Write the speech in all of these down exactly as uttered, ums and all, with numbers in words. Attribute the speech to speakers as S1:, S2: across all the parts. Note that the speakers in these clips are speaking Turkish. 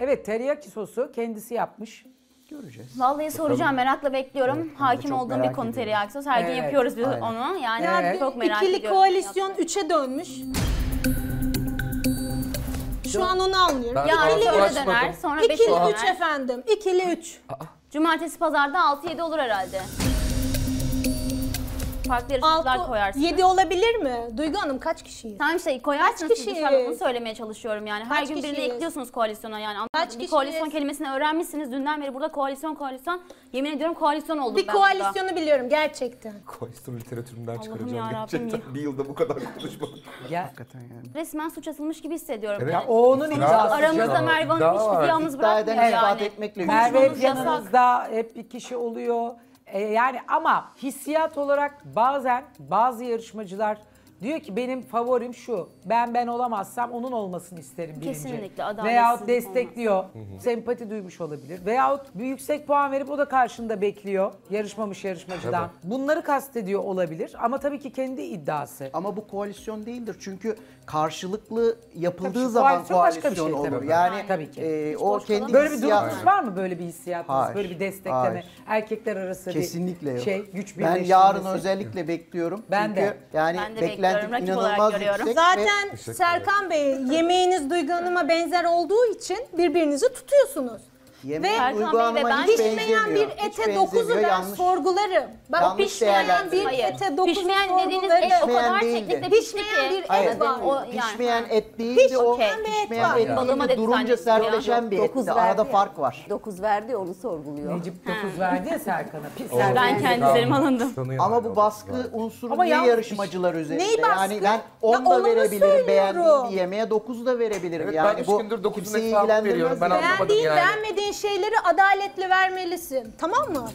S1: Evet, teriyaki sosu kendisi yapmış.
S2: Göreceğiz.
S3: Vallahi soracağım, merakla bekliyorum.
S2: Evet,
S3: Hakim
S2: çok
S3: olduğum bir
S2: merak
S3: konu
S2: ediyorum.
S3: teriyaki sos. Her gün
S1: Evet,
S3: yapıyoruz biz
S2: aynen.
S3: onu. Yani
S1: Evet.
S3: çok merak
S4: İkili
S3: ediyorum.
S4: koalisyon üçe dönmüş. Şu an onu anlıyorum.
S5: Ben-
S3: Yani
S5: Ağzı
S3: şöyle
S5: açmadım.
S3: döner, sonra beş
S4: İkili
S3: döner.
S4: üç efendim. İkili üç.
S3: Cumartesi pazarda altı yedi olur herhalde. Farklı yarışmacılar koyarsınız.
S4: yedi olabilir mi? Duygu Hanım kaç kişiyiz?
S3: Tamam işte koyarsınız
S4: Kaç
S3: siz
S4: kişiyiz?
S3: dışarıda, onu söylemeye çalışıyorum yani. Her
S4: Kaç
S3: gün birini
S4: kişiyiz?
S3: ekliyorsunuz koalisyona yani. Anladın
S4: Kaç
S3: mı? Bir
S4: kişiyiz?
S3: koalisyon kelimesini öğrenmişsiniz. Dünden beri burada koalisyon koalisyon. Yemin ediyorum koalisyon oldum
S4: Bir
S3: ben burada.
S4: koalisyonu biliyorum gerçekten.
S5: Koalisyon literatüründen
S3: Allah'ım
S5: çıkaracağım
S3: yarabbim
S5: gerçekten. Bir yılda bu kadar konuşmadım.
S1: Ya,
S2: Hakikaten yani.
S3: Resmen suç atılmış gibi hissediyorum.
S5: Evet.
S1: ya
S3: Yani.
S1: o onun iddiası.
S3: Aramızda
S1: canım.
S3: Merve Hanım
S5: Daha
S3: hiç
S5: var.
S3: bizi yalnız
S2: İddia eden
S3: bırakmıyor
S2: ispat
S3: yani.
S2: etmekle
S1: Merve hep
S3: Konuşmamız yasak.
S1: yanınızda, hep bir kişi oluyor. E, yani ama hissiyat olarak bazen bazı yarışmacılar diyor ki benim favorim şu. Ben ben olamazsam onun olmasını isterim birinci.
S3: Kesinlikle, adaletsizlik
S1: Veyahut destekliyor. Sempati duymuş olabilir. Veyahut bir yüksek puan verip o da karşında bekliyor. Yarışmamış yarışmacıdan.
S5: Evet.
S1: Bunları kastediyor olabilir ama tabii ki kendi iddiası.
S2: Ama bu koalisyon değildir çünkü karşılıklı yapıldığı
S1: Tabii,
S2: zaman
S1: koalisyon başka bir
S2: koalisyon
S1: şey
S2: olur.
S1: tabii.
S2: Yani
S1: Tabii ki.
S2: e,
S3: Hiç
S2: o
S3: boş
S2: kendi
S3: kalamaz.
S1: Böyle bir
S2: hissiyat-
S1: durumunuz var mı, böyle bir hissiyatınız,
S2: Hayır,
S1: böyle bir destekleme,
S2: hayır.
S1: erkekler arası
S2: Kesinlikle
S1: bir
S2: yok.
S1: şey, güç
S2: Ben
S1: birleştirmesi?
S2: yarın özellikle bekliyorum.
S1: Ben
S2: Çünkü
S1: de.
S2: yani
S3: Ben de
S2: beklentim
S3: bekliyorum, rakip olarak
S2: inanılmaz
S3: görüyorum.
S2: yüksek. ve
S4: Zaten Serkan Bey yemeğiniz Duygu Hanım'a benzer olduğu için birbirinizi tutuyorsunuz.
S2: yemeği
S4: Ve
S2: Duygu
S3: Serkan Bey ve
S2: Hanım'a
S3: ben-
S2: hiç
S4: Pişmeyen bir
S2: benzemiyor. Hiç
S4: ete dokuzu
S2: benzemiyor,
S4: ben
S2: yanlış.
S4: sorgularım. Bak
S2: Yanlış
S4: pişmeyen bir
S2: değerlendirme.
S3: Hayır.
S4: ete dokuzu
S3: Pişmeyen dediğiniz
S4: sorgularım.
S3: et o
S2: Pişmeyen
S3: kadar
S2: değildi.
S3: teknikle pişti
S4: Pişmeyen
S3: ki.
S4: bir et
S2: Hayır,
S4: var.
S3: O, yani,
S2: pişmeyen
S3: ha.
S2: et değildi o.
S4: Pişmeyen bir et
S2: Pişmeyen
S4: var.
S2: et
S3: Balığıma
S2: değildi.
S3: dedi
S2: Durunca
S3: zannettim ya.
S2: sertleşen bir
S6: Dokuz
S2: etti.
S6: verdi
S2: Arada
S6: ya.
S2: fark var.
S6: dokuz verdi onu sorguluyor.
S1: Necip dokuz verdi ya Serkan'a. Pis
S5: O-
S1: Serkan.
S3: Ben kendi üzerime alındım.
S5: Sanıyor
S2: Ama
S5: yani
S2: bu
S5: o
S2: baskı
S5: zaten.
S2: unsuru
S1: Ama
S2: niye
S1: yalnız
S2: yarışmacılar üzerinde?
S4: Neyi baskı?
S2: Yani ben
S4: Ya
S2: on da
S4: olanı
S2: verebilirim,
S4: söylüyorum.
S2: beğendiğim bir yemeğe dokuz da verebilirim.
S5: Evet,
S2: yani
S5: ben üç
S2: bu
S5: gündür dokuzun
S2: kimseyi
S5: hesabını
S2: ilgilendirmez.
S5: veriyorum. Ben
S2: yani.
S5: anlamadım
S4: Beğendiğin,
S5: yani.
S4: beğenmediğin şeyleri adaletli vermelisin. Tamam mı?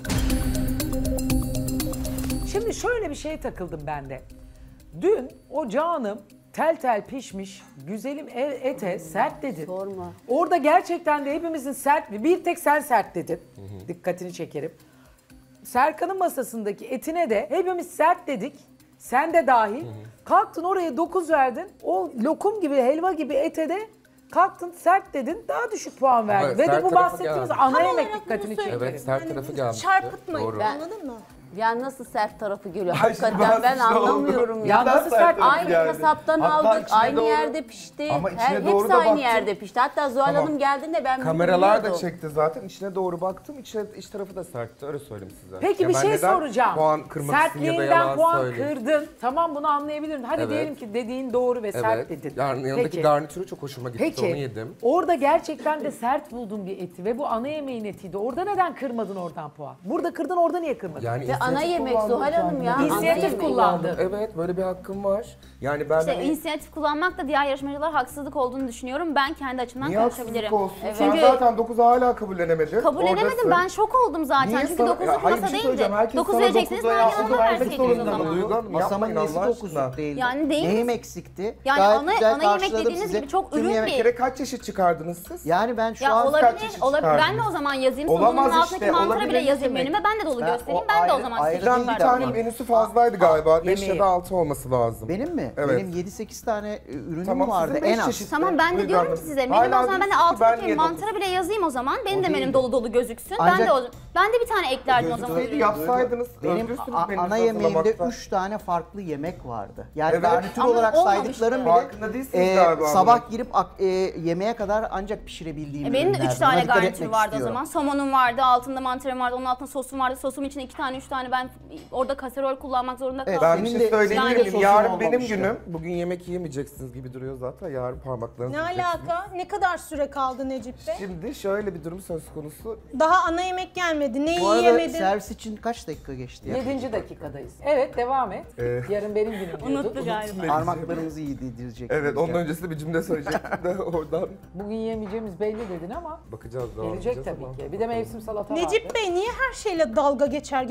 S1: Şimdi şöyle bir şeye takıldım ben de. Dün o canım tel tel pişmiş güzelim e- ete sert dedin.
S6: Sorma.
S1: Orada gerçekten de hepimizin sert, bir tek sen sert dedin. Dikkatini çekerim. Serkan'ın masasındaki etine de hepimiz sert dedik. Sen de dahil. Kalktın oraya dokuz verdin. O lokum gibi, helva gibi ete de kalktın sert dedin. Daha düşük puan verdin.
S5: Evet,
S1: Ve de
S5: sert
S1: bu
S5: tarafı
S1: bahsettiğimiz
S5: geldi.
S1: ana
S4: Tam
S1: yemek
S4: olarak
S1: dikkatini
S4: bunu
S1: çekerim.
S5: Evet, sert tarafı gelmiş.
S4: Çarpıtmayın,
S5: Doğru.
S4: anladın mı?
S6: Yani nasıl sert tarafı geliyor?
S5: Ay, şimdi
S6: Hakikaten ben
S5: bazı şey oldu.
S6: anlamıyorum
S1: Ya
S6: ya.
S1: nasıl sert tarafı
S6: Aynı
S5: geldi?
S6: kasaptan
S5: Hatta
S6: aldık,
S5: içine
S6: aynı
S5: doğru-
S6: yerde pişti.
S5: Ama içine
S6: Her,
S5: doğru
S6: hepsi
S5: da
S6: aynı
S5: baktım.
S6: yerde pişti. Hatta Zuhal
S5: Tamam.
S6: Hanım geldiğinde ben bunu
S5: Kameralar da
S6: bilmiyordum.
S5: çekti zaten. İçine doğru baktım. İçine, iç tarafı da sertti. Öyle söyleyeyim size.
S1: Peki
S5: Ya
S1: bir
S5: ben
S1: şey
S5: neden
S1: soracağım.
S5: Puan kırmak için ya da
S1: Sertliğinden
S5: yalan
S1: puan
S5: söyleyeyim.
S1: kırdın. Tamam, bunu anlayabilirim. Hadi
S5: Evet.
S1: diyelim ki dediğin doğru ve sert
S5: Evet.
S1: dedin.
S5: Yani yanındaki
S1: Peki.
S5: garnitürü çok hoşuma gitti.
S1: Peki,
S5: Onu yedim.
S1: orada gerçekten de sert buldun bir eti ve bu ana yemeğin etiydi. Orada neden kırmadın oradan puan? Burada kırdın, orada niye kırmadın?
S5: Yani
S6: Ve ana
S5: inisiyatif
S6: yemek
S5: kullandım
S6: Zuhal Hanım ya.
S5: kendime.
S6: ana
S1: İnisiyatif
S6: yemek.
S1: kullandın.
S5: Evet, böyle bir hakkım var. Yani ben
S3: İşte
S5: hani...
S3: inisiyatif kullanmak da diğer yarışmacılar haksızlık olduğunu düşünüyorum. Ben kendi açımdan
S5: Niye
S3: konuşabilirim.
S5: haksızlık olsun?
S3: Evet.
S5: Sen
S3: Çünkü
S5: zaten dokuzu hala kabullenemedin.
S3: kabul edemedim,
S5: Oradasın.
S3: ben şok oldum zaten.
S5: Niye
S3: Çünkü
S5: sana-
S3: dokuzluk
S5: Ya hayır, bir
S3: masa
S5: şey
S3: değildi.
S5: söyleyeceğim. Herkes
S3: dokuz
S5: sana
S3: vereceksiniz,
S5: dokuzla
S3: ben
S5: yapsın,
S3: yanıma
S5: vermek
S3: verseydiniz o
S5: zorunda
S3: zaman.
S5: mı? Duygu Hanım,
S2: Masamın
S5: yapmayın
S2: nesi
S5: Allah
S2: dokuzu
S5: aşkına.
S2: değildi?
S3: Yani değil.
S2: Neyim eksikti?
S3: Yani
S2: Gayet
S3: ana-
S2: güzel
S3: ana yemek
S2: karşıladım
S3: dediğiniz
S2: sizi.
S3: gibi çok
S2: Tüm
S3: ürün
S2: yemek-
S3: bir-
S5: Bir kere kaç çeşit çıkardınız siz?
S2: Yani ben şu
S3: Ya
S2: an
S5: kaç
S3: olabilir,
S5: çeşit
S3: olabilir. Ben de
S5: çıkardınız?
S3: o zaman yazayım.
S5: Olamaz
S3: Somunun altındaki
S5: işte,
S3: mantarı bile
S5: olabilir
S3: yazayım
S5: demek.
S3: menüme. Ben de dolu
S2: Ben-
S3: göstereyim.
S2: o
S3: Ben de o
S2: ayrı-
S3: zaman
S2: ayrı
S3: size
S5: Ben
S2: değil
S5: bir
S3: çıkartayım.
S5: tane
S2: Tamam.
S5: menüsü fazlaydı galiba. beş
S1: yemeği.
S5: ya da altı olması lazım.
S2: benim mi?
S5: Evet.
S2: Benim yedi sekiz tane e, ürünüm
S5: Tamam,
S2: vardı
S5: sizin
S2: en
S5: beş
S2: az.
S5: çeşit.
S3: Tamam, ben de
S5: Duygu
S3: diyorum
S5: Hanım.
S3: ki size.
S5: Hala
S3: Benim o zaman ben de
S5: diyorsunuz ki ben
S3: altındaki
S5: niye
S3: mantarı bile yazayım o zaman. Benim
S2: O
S3: de menüm
S2: değildi.
S3: dolu dolu gözüksün. Ben
S2: Ancak-
S3: de o ben de bir tane eklerdim o zaman.
S5: Gözükseydi yapsaydınız.
S2: Benim
S5: özgürsünüz
S2: a-
S5: menünüzü
S2: ana yemeğimde
S5: hazırlamakta.
S2: üç tane farklı yemek vardı. Yani
S5: Evet.
S2: garnitür
S3: Ama
S2: olarak
S3: olmamıştı.
S2: saydıklarım bile
S5: Farkında değilsiniz
S2: e,
S5: galiba
S2: sabah
S5: bunun.
S2: girip ak- e, yemeğe kadar ancak pişirebildiğim
S3: E, benim de
S2: ürünlerdi.
S3: üç tane
S2: Buna dikkat
S3: garnitür
S2: etmek
S3: vardı o
S2: istiyorum.
S3: zaman. Somonum vardı, altında mantarım vardı, onun altında sosum vardı. Sosum için iki tane, üç tane ben orada kaserol kullanmak zorunda
S2: Evet,
S3: kaldım.
S5: Ben bir
S2: Senin
S5: şey
S2: de-
S5: söyleyebilir
S3: senin de
S5: miyim?
S2: sosun
S5: Yarın benim
S2: olmamıştı.
S5: günüm. Bugün yemek yiyemeyeceksiniz gibi duruyor zaten. Yarın parmaklarınızı
S4: Ne
S5: yiyeceksiniz.
S4: alaka? Ne kadar süre kaldı Necip Bey?
S5: Şimdi şöyle bir durum söz konusu.
S4: Daha ana yemek gelmedi. Neyi
S2: Bu arada
S4: yiyemedin?
S2: servis için kaç dakika geçti ya?
S1: Yedinci dakikadayız. Evet, devam et.
S5: Ee,
S1: Yarın benim günüm diyordun.
S3: Unuttu galiba.
S2: Parmaklarımızı iyi yedirecek.
S5: Evet, ondan öncesinde bir cümle söyleyecektim de oradan
S1: Bugün yiyemeyeceğimiz belli dedin ama
S5: bakacağız. devam
S1: gelecek
S5: edeceğiz
S1: tabii
S5: ama
S1: ki. Bir de mevsim salata vardı.
S4: Necip Bey niye her şeyle dalga geçer gibi gülüyor?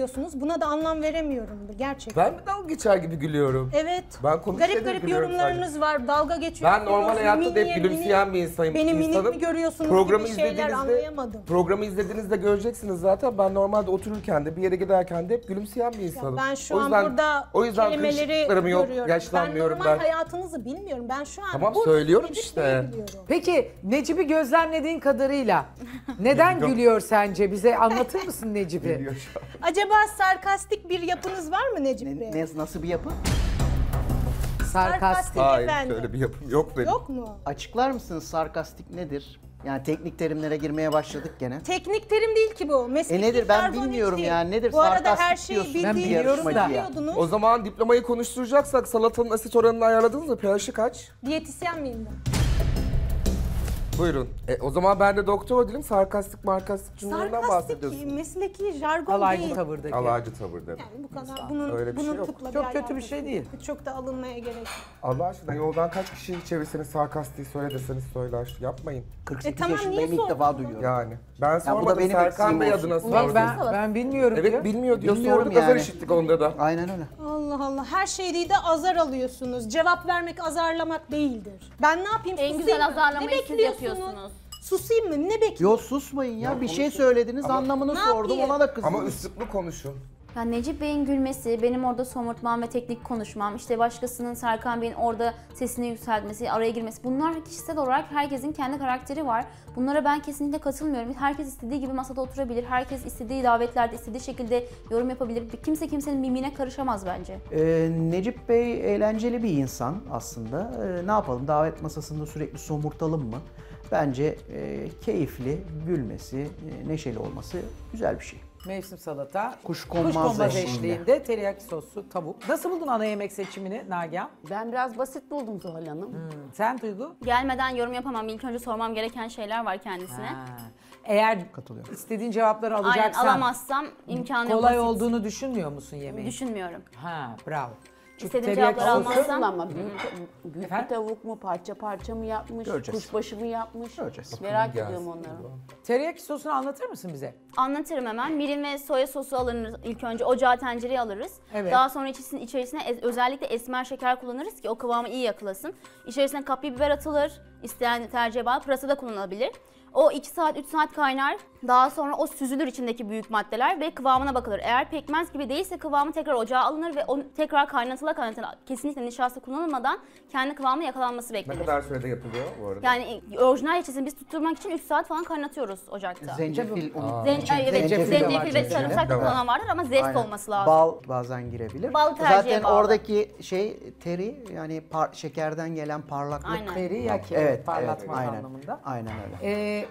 S4: görüyorsunuz. Buna da anlam veremiyorumdur gerçekten.
S5: Ben mi dalga geçer gibi gülüyorum?
S4: Evet.
S5: Ben komik
S4: garip
S5: şeyleri
S4: garip
S5: gülüyorum
S4: yorumlarınız var. Dalga geçiyorsunuz.
S5: Ben normal hayatta da hep
S4: miniye,
S5: gülümseyen
S4: miniye-
S5: bir insanım.
S4: Beni minik
S5: insanım.
S4: mi görüyorsunuz
S5: Programı
S4: gibi şeyler
S5: izlediğinizde-
S4: anlayamadım.
S5: Programı izlediğinizde göreceksiniz zaten. Ben normalde otururken de bir yere giderken de hep gülümseyen bir insanım.
S4: Ben şu
S5: O
S4: an
S5: yüzden-
S4: burada
S5: o yüzden
S4: kelimeleri
S5: kırışıklıklarım yok,
S4: görüyorum.
S5: yaşlanmıyorum
S4: ben. normal
S5: ben.
S4: hayatınızı bilmiyorum. Ben şu an
S5: Tamam,
S4: burada
S5: söylüyorum
S4: Necip
S5: işte.
S4: Bey'i biliyorum.
S1: Peki Necip'i gözlemlediğin kadarıyla neden gülüyor sence? Bize anlatır mısın Necip'i?
S5: Geliyor şu an.
S4: Acaba sarkastik bir yapınız var mı Necip
S2: Ne,
S4: Bey?
S2: ne- nasıl bir yapı?
S1: Sarkastik.
S5: Hayır,
S4: efendim.
S5: öyle bir yapım yok benim.
S4: Yok mu?
S2: Açıklar mısınız sarkastik nedir? Yani teknik terimlere girmeye başladık gene.
S4: Teknik terim değil ki bu. Mesleki
S2: E nedir? Ben
S4: jargon hiç
S2: bilmiyorum
S4: değil.
S2: yani. Nedir?
S4: Bu arada
S2: Sarkastik
S4: her şeyi
S2: diyorsun.
S1: Ben
S4: bildiğinizi
S1: biliyorum da.
S4: söylüyordunuz.
S5: O zaman diplomayı konuşturacaksak salatanın asit oranını ayarladınız mı? pH'i kaç?
S4: Diyetisyen miyim ben?
S5: Buyurun. E, o zaman ben de doktor değilim. Sarkastik markastik cümlelerinden
S4: Sarkastik
S5: bahsediyorsun.
S4: mesleki jargon
S1: Alaycı
S4: değil.
S1: tavırdaki.
S5: Alaycı tavır dedim.
S4: Yani bu kadar bunun,
S5: Öyle bir şey
S4: bunun
S5: yok.
S4: tıpla
S1: Çok
S4: bir
S1: kötü bir
S4: alakası
S1: şey
S4: yok.
S1: değil.
S4: Çok da alınmaya gerek yok.
S5: Allah aşkına yoldan kaç kişiyi çevirseniz sarkastiği söyle deseniz söyler. Yapmayın.
S2: kırk
S4: E
S2: sekiz
S4: tamam,
S2: yaşındayım
S4: niye
S2: ilk defa
S4: sordun?
S2: duyuyorum.
S5: Yani. Ben
S2: bu da
S5: sormadım
S2: benim
S5: Serkan Bey
S2: eksiğim
S5: adına
S2: olsun.
S5: sordum.
S1: Ben, ben bilmiyorum diyor.
S5: Evet bilmiyor diyor.
S2: Bilmiyorum
S5: Sorduk azar
S2: yani.
S5: işittik onda da.
S2: Aynen öyle.
S4: Allah Allah, her şeyde de azar alıyorsunuz. Cevap vermek azarlamak değildir. Ben ne yapayım?
S3: En
S4: susayım
S3: güzel
S4: mı?
S3: azarlamayı
S4: Ne
S3: siz
S4: bekliyorsunuz?
S3: yapıyorsunuz.
S4: Susayım mı? Ne bekliyorsunuz?
S2: Yo susmayın ya. Bir şey söylediniz anlamını
S4: Ne
S2: sordum
S4: yapayım?
S2: ona da kızdınız.
S5: Ama üsluplu konuşun.
S3: Ya Necip Bey'in gülmesi, benim orada somurtmam ve teknik konuşmam, işte başkasının Serkan Bey'in orada sesini yükseltmesi, araya girmesi. Bunlar kişisel olarak herkesin kendi karakteri var. Bunlara ben kesinlikle katılmıyorum. Herkes istediği gibi masada oturabilir. Herkes istediği davetlerde, istediği şekilde yorum yapabilir. Kimse kimsenin mimine karışamaz bence.
S2: Ee, Necip Bey eğlenceli bir insan aslında. Ee, ne yapalım davet masasında sürekli somurtalım mı? Bence e, keyifli, gülmesi, e, neşeli olması güzel bir şey.
S1: Mevsim salata.
S2: Kuşkonmaz
S1: Kuşkonmaz
S2: eşliğinde.
S1: eşliğinde teriyaki soslu tavuk. Nasıl buldun ana yemek seçimini Nagihan?
S6: Ben biraz basit buldum Zuhal Hanım.
S1: Sen Duygu?
S3: Gelmeden yorum yapamam. İlk önce sormam gereken şeyler var kendisine.
S1: Ha. Eğer
S2: Katılıyorum.
S1: istediğin cevapları
S3: Aynen,
S1: alacaksan
S3: alamazsam imkanı yok.
S1: kolay
S3: basit.
S1: olduğunu düşünmüyor musun yemeği?
S3: Düşünmüyorum.
S1: Ha, bravo. Çünkü
S3: İstediğim
S1: teriyaki
S3: cevapları
S1: sosu-
S3: almazsam-
S6: Nasıl ama büyük, büyük
S1: Efendim?
S6: bir tavuk mu, parça parça mı yapmış,
S2: Göreceğiz.
S6: kuşbaşı mı yapmış?
S2: Göreceğiz.
S6: Merak
S5: Gelsin
S6: ediyorum onları.
S1: Teriyaki sosunu anlatır mısın bize?
S3: Anlatırım hemen. Mirin ve soya sosu alınır ilk önce. Ocağa tencereye alırız.
S1: Evet.
S3: Daha sonra içerisine, içerisine ez- özellikle esmer şeker kullanırız ki o kıvamı iyi yakalasın. İçerisine kapya biber atılır. İsteyen tercihe bağlı. Pırasa da kullanılabilir. O iki saat üç saat kaynar. Daha sonra o süzülür içindeki büyük maddeler ve kıvamına bakılır. Eğer pekmez gibi değilse kıvamı tekrar ocağa alınır ve o tekrar kaynatıla kaynatıla kesinlikle nişasta kullanılmadan kendi kıvamı yakalanması
S5: Ne
S3: beklenir.
S5: kadar sürede yapılıyor bu arada?
S3: Yani e, orijinal içerisini biz tutturmak için üç saat falan kaynatıyoruz ocakta.
S2: Zencefil, unut-
S3: Zen, ay, evet,
S2: zencefil
S3: zencefil,
S2: de var
S3: ve
S2: içinde.
S3: sarımsak da
S5: De var.
S3: kullanan vardır ama zest
S2: Aynen.
S3: olması lazım.
S2: Bal bazen girebilir.
S3: Bal tercihe
S2: Zaten
S3: bağlı.
S2: oradaki şey teri yani par- şekerden gelen parlaklık.
S3: Aynen.
S1: Teriyaki
S2: Evet,
S1: parlatma
S2: evet, aynen.
S1: anlamında.
S2: Aynen öyle.
S1: Ee,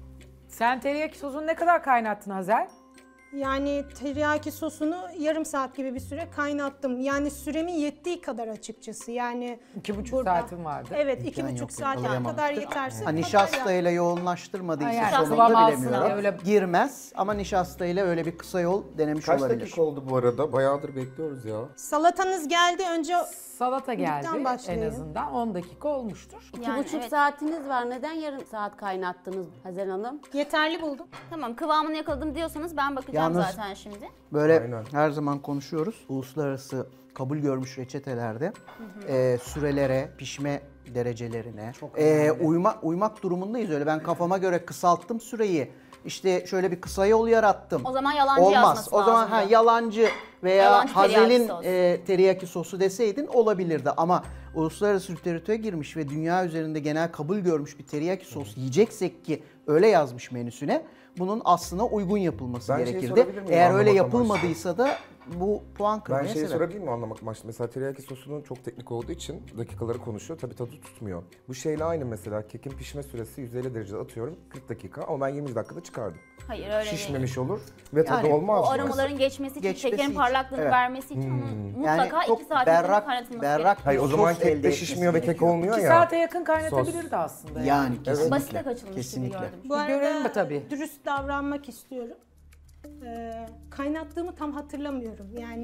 S1: sen teriyaki sosunu ne kadar kaynattın Hazel?
S4: Yani teriyaki sosunu yarım saat gibi bir süre kaynattım. Yani süremin yettiği kadar açıkçası. Yani
S1: İki buçuk
S4: burada-
S1: saatin vardı.
S4: Evet,
S2: İmkan
S4: iki
S2: yok,
S4: buçuk saat
S2: yakalayamamıştır.
S4: kadar yeterse.
S2: Ha,
S4: bu
S2: nişasta
S4: kadar ya.
S2: ile yoğunlaştırmadıysa
S1: Ha, yani
S2: sonunda
S3: kıvam alsın
S2: bilemiyorum.
S1: diye öyle-
S2: Girmez ama nişasta ile öyle bir kısa yol denemiş
S5: Kaç
S2: olabilir.
S5: dakika oldu bu arada? Bayağıdır bekliyoruz ya.
S4: Salatanız geldi. Önce
S1: Salata geldi en
S4: başlayayım.
S1: azından on dakika olmuştur.
S6: İki
S3: Yani
S6: buçuk
S3: evet.
S6: saatiniz var. Neden yarım saat kaynattınız Hazel Hanım?
S4: yeterli buldum.
S3: Tamam, kıvamını yakaladım diyorsanız ben bakacağım
S2: Yalnız-
S3: zaten şimdi.
S2: Böyle
S5: Aynen.
S2: her zaman konuşuyoruz. Uluslararası kabul görmüş reçetelerde e, sürelere, pişme derecelerine e, uyma, uymak durumundayız. Öyle ben kafama göre kısalttım süreyi. İşte şöyle bir kısa yol yarattım.
S3: O zaman yalancı
S2: Olmaz.
S3: yazması
S2: O zaman
S3: lazımdı.
S2: ha yalancı veya
S3: Yalancı teriyaki
S2: Hazel'in
S3: sos.
S2: e, teriyaki sosu deseydin olabilirdi ama uluslararası literatüre girmiş ve dünya üzerinde genel kabul görmüş bir teriyaki sos yiyeceksek ki öyle yazmış menüsüne bunun aslına uygun yapılması
S5: Ben şey
S2: gerekirdi.
S5: sorabilir miyim
S2: Eğer öyle
S5: anlamak amaçlı?
S2: yapılmadıysa da bu puan
S5: Ben
S2: kırmaya
S5: şeyi
S2: sebep.
S5: sorabilir miyim anlamak amaçlı? Mesela teriyaki sosunun çok teknik olduğu için dakikaları konuşuyor. Tabii tadı tutmuyor. Bu şeyle aynı mesela. Kekin pişme süresi yüz elli derecede atıyorum kırk dakika ama ben yirmi dakikada çıkardım.
S3: Hayır öyle değil.
S5: Şişmemiş olur ve tadı
S2: Yani
S5: olmaz
S3: O
S5: mı?
S3: aromaların geçmesi için,
S2: Geçmesi
S3: şekerin
S2: için,
S3: parlaklığını
S2: evet.
S3: vermesi için onun
S2: Yani
S3: mutlaka
S2: çok
S3: iki saat
S2: berrak,
S3: kaynatılması
S2: berrak
S3: gerekiyor.
S5: Hayır o
S2: sos
S5: zaman
S2: elde
S5: kek de
S2: etmesi
S5: şişmiyor ve kek
S2: gerekiyor.
S5: olmuyor
S1: İki
S5: ya.
S1: saate yakın kaynatabilirdi aslında. Yani.
S2: Yani kesinlikle.
S3: Basite kaçılmış
S2: kesinlikle.
S3: gibi gördüm.
S4: Bu
S1: Bir görelim mi
S4: arada
S1: tabii?
S4: dürüst davranmak istiyorum. Ee, kaynattığımı tam hatırlamıyorum. Yani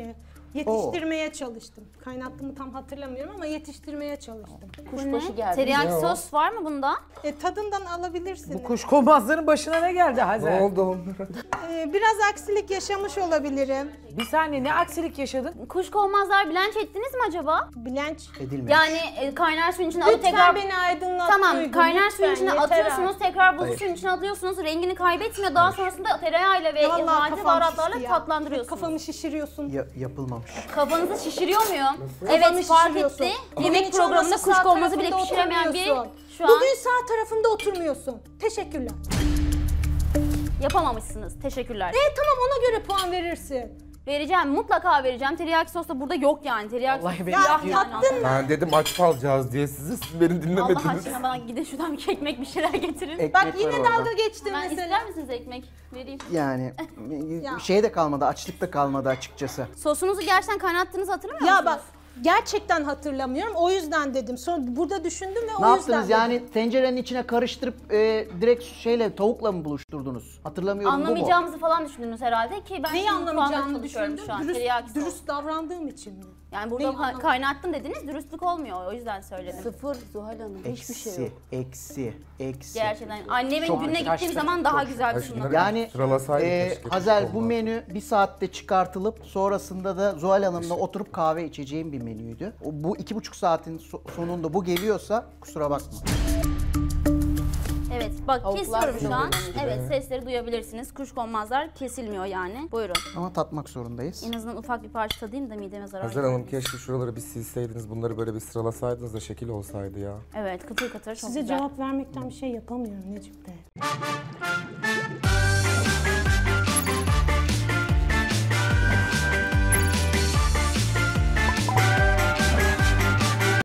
S4: Yetiştirmeye çalıştım. Kaynattığımı tam hatırlamıyorum ama yetiştirmeye çalıştım.
S6: Kuşbaşı geldi.
S3: Teriyaki
S5: Ne o?
S3: sos var mı bunda?
S4: E, tadından alabilirsiniz.
S1: Bu kuşkonmazların başına ne geldi
S5: Ne
S1: Hazer?
S5: oldu onlara?
S4: E, biraz aksilik yaşamış olabilirim.
S1: Bir saniye ne aksilik yaşadın?
S3: Kuşkonmazlar blanch ettiniz mi acaba?
S4: Blanch.
S2: Edilmemiş.
S3: Yani e, kaynar suyun içine alıp
S4: Lütfen
S3: tekrar...
S4: beni aydınlat.
S3: Tamam,
S4: Duygu,
S3: kaynar
S4: lütfen,
S3: suyun içine
S4: yeter
S3: atıyorsunuz,
S4: artık.
S3: tekrar buzlu
S2: Hayır.
S3: suyun içine atıyorsunuz, rengini kaybetmiyor. Daha sonrasında tereyağıyla ve
S4: Vallahi
S3: halde
S4: kafam
S3: baharatlarla
S4: şişti ya.
S3: tatlandırıyorsunuz.
S4: Kafamı şişiriyorsun.
S2: Ya- yapılmamış.
S3: Kafanızı şişiriyor muyum?
S4: Kafamı
S3: Evet, fark
S4: şişiriyorsun.
S3: etti.
S4: Bugün
S3: Yemek
S4: hiç
S3: programında
S4: olmazsa sağ
S3: kuşkonmazı bile
S4: tarafında
S3: pişiremeyen biri
S4: oturmuyorsun.
S3: şu an
S4: Bugün sağ tarafında oturmuyorsun. Teşekkürler.
S3: yapamamışsınız. Teşekkürler.
S4: E tamam, ona göre puan verirsin.
S3: Vereceğim, mutlaka vereceğim. Teriyaki sos da burada yok yani. Teriyaki
S1: Vallahi
S3: sos
S1: beni
S3: siyah
S1: yapıyor.
S3: yani aslında.
S5: Ben dedim aç kalacağız diye size, siz beni
S3: Allah
S5: dinlemediniz.
S3: aşkına bana gidin şuradan bir ekmek bir şeyler getirin.
S2: Ekmek
S4: Bak
S2: var
S4: yine
S2: orada.
S4: dalga geçtin
S3: Ben
S4: mesela.
S3: ister misiniz ekmek? Vereyim.
S2: Yani
S4: Ya.
S2: şey de kalmadı, açlık da kalmadı açıkçası.
S3: Sosunuzu gerçekten kaynattığınızı hatırlamıyor
S4: Ya
S3: musunuz?
S4: bak, gerçekten hatırlamıyorum. O yüzden dedim. Sonra burada düşündüm ve
S2: Ne
S4: o yüzden
S2: yaptınız
S4: dedim.
S2: yani tencerenin içine karıştırıp e, direkt şeyle tavukla mı buluşturdunuz? Hatırlamıyorum, bu mu?
S3: Anlamayacağımızı falan düşündünüz herhalde ki ben
S4: Neyi
S3: şimdi puanları
S4: anlamayacağımı
S3: çalışıyorum
S4: düşündüm.
S3: şu an.
S4: Dürüst,
S3: Teriyaki sos.
S4: dürüst davrandığım için mi?
S3: Yani burada
S4: Neyi
S3: ka-
S4: anlamadım?
S3: kaynattım dediniz, dürüstlük olmuyor. O yüzden söyledim.
S6: Sıfır Zuhal Hanım. Hiçbir şey
S2: Eksi,
S6: yok.
S2: eksi, eksi.
S3: Gerçekten annemin
S2: Çok
S3: gününe
S1: şaştım,
S3: gittiğim zaman daha güzel
S5: Ay
S3: bir
S5: şunları
S3: sunum.
S2: Yani
S5: Sıralasaydık
S2: e,
S5: keşke,
S2: Hazel,
S5: çok
S2: bu
S5: olmaz.
S2: menü bir saatte çıkartılıp sonrasında da Zuhal Hanım'la oturup kahve içeceğim bir menüydü. O, bu iki buçuk saatin so- sonunda bu geliyorsa kusura bakma.
S3: Evet, bak
S6: Tavuklar
S3: kesiyorum şu
S6: bile
S3: an.
S6: önemli.
S3: Evet, sesleri duyabilirsiniz. Kuşkonmazlar kesilmiyor yani. Buyurun.
S2: Ama tatmak zorundayız.
S3: En azından ufak bir parça tadayım da mideme zarar
S5: Hazer Hanım
S3: gelmesin.
S5: keşke şuraları bir silseydiniz, bunları böyle bir sıralasaydınız da şekil olsaydı ya.
S3: Evet, kıtır kıtır çok
S4: Size
S3: güzel.
S4: cevap vermekten bir şey yapamıyorum Necip Bey.